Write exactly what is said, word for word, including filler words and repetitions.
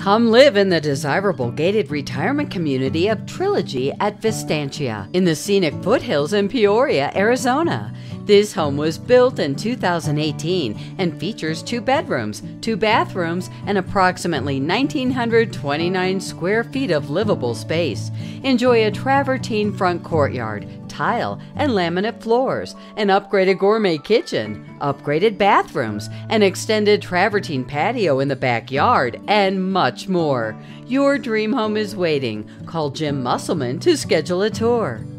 Come live in the desirable gated retirement community of Trilogy at Vistancia in the scenic foothills in Peoria, Arizona. This home was built in two thousand eighteen and features two bedrooms, two bathrooms, and approximately one thousand nine hundred twenty-nine square feet of livable space. Enjoy a travertine front courtyard, tile and laminate floors, an upgraded gourmet kitchen, upgraded bathrooms, an extended travertine patio in the backyard, and much more. Your dream home is waiting. Call Jim Musselman to schedule a tour.